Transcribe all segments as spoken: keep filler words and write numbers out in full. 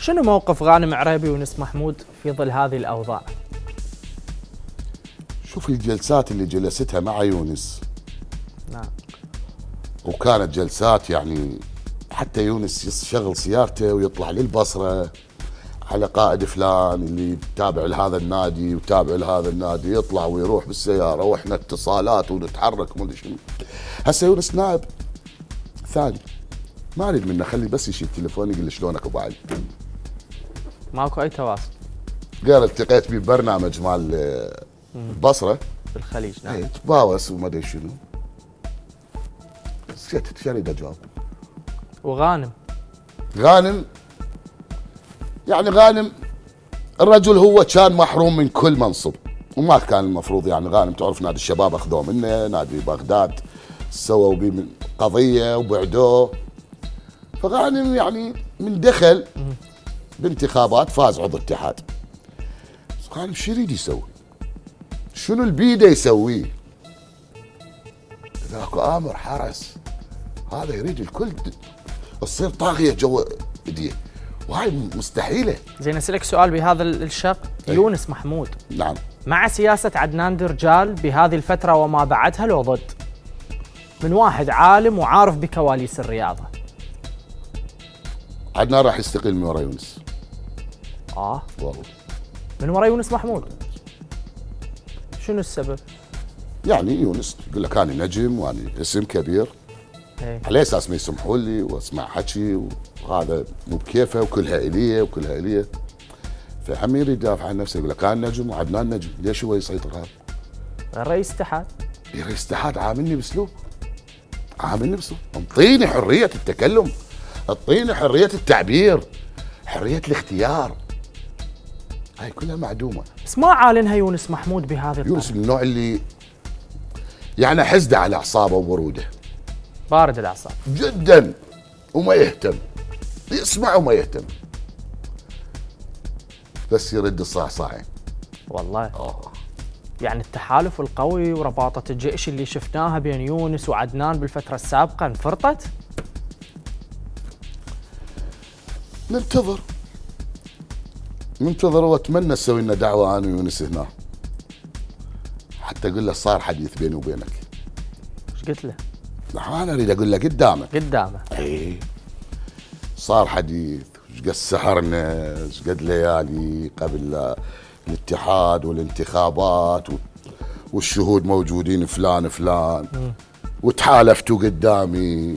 شنو موقف غانم عريبي ويونس محمود في ظل هذه الأوضاع؟ شوف الجلسات اللي جلستها مع يونس. نعم. وكانت جلسات يعني حتى يونس يشغل سيارته ويطلع للبصرة على قائد فلان اللي يتابع لهذا النادي وتابع لهذا النادي، يطلع ويروح بالسيارة واحنا اتصالات ونتحرك ومدري شنو. هسه يونس نائب ثاني، ما اريد منه، خلي بس يشيل تليفوني يقول لي شلونك ابو علي. ماكو اي تواصل. غير التقيت بيه ببرنامج مال البصرة بالخليج. نعم. اي تباوس وما ادري شنو. سكت شو اريد اجاوب. وغانم غانم يعني غانم الرجل هو كان محروم من كل منصب وما كان المفروض، يعني غانم تعرف نادي الشباب اخذوه منه، نادي بغداد سووا به من قضيه وبعدوه، فغانم يعني من دخل بانتخابات فاز عضو اتحاد. غانم شو يريد يسوي؟ شنو اللي بيده يسويه؟ ذاك امر حرس، هذا يريد الكل تصير طاغيه جوا ايديه، وهاي مستحيله. زين اسالك سؤال بهذا الشق. أي. يونس محمود نعم مع سياسه عدنان درجال بهذه الفتره وما بعدها لو ضد؟ من واحد عالم وعارف بكواليس الرياضه. عدنان راح يستقيل من ورا يونس. اه والله من ورا يونس محمود. شنو السبب؟ يعني يونس يقول لك انا نجم وانا اسم كبير، ايه. على اساس ما يسمحوا لي واسمع حكي وهذا مو بكيفه وكلها اليه وكلها اليه، فهم يريد يدافع عن نفسه يقول لك انا نجم وعدنان نجم، ليش هو يسيطر هذا؟ رئيس اتحاد. رئيس اتحاد عاملني باسلوب، عاملني باسلوب، انطيني حريه التكلم، اعطيني حريه التعبير، حريه الاختيار، هاي كلها معدومه. بس ما عالنها يونس محمود بهذه الطريقه. يونس من النوع اللي يعني حزده على اعصابه وبروده، بارد الاعصاب جدا وما يهتم، يسمع وما يهتم، بس يرد الصعصعين. والله. اه يعني التحالف القوي ورباطه الجيش اللي شفناها بين يونس وعدنان بالفتره السابقه انفرطت؟ ننتظر ننتظر واتمنى تسوي لنا دعوه انا ويونس هنا، حتى اقول له صار حديث بيني وبينك. ايش قلت له؟ انا اريد اقول له قدامه قدامه. اي صار حديث، ايش قد سهرنا، ايش قد ليالي قبل الاتحاد والانتخابات والشهود موجودين فلان فلان م. وتحالفتوا قدامي،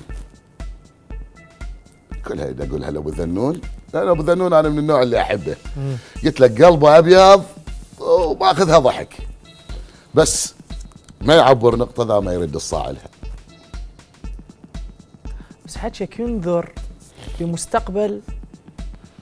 كلها اذا اقولها لابو ذنون، لان ابو ذنون انا من النوع اللي احبه. م. قلت لك قلبه ابيض وماخذها ضحك، بس ما يعبر نقطه ذا ما يرد الصاع لها. بس حكيك ينذر بمستقبل